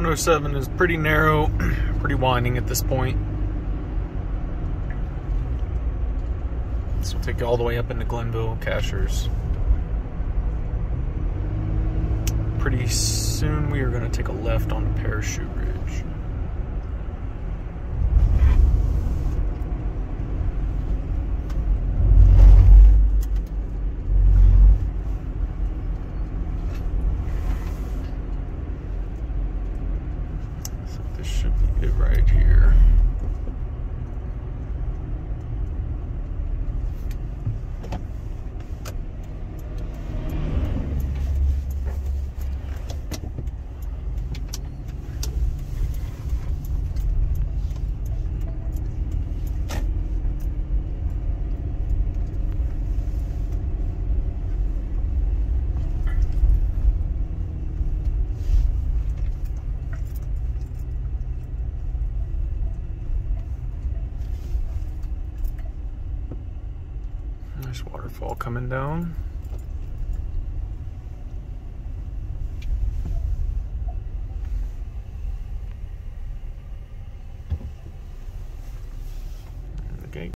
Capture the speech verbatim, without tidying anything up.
one oh seven is pretty narrow, pretty winding at this point. This will take you all the way up into Glenville, Cashers. Pretty soon we are going to take a left onto Parachute Ridge. So this should be it right here. Nice waterfall coming down.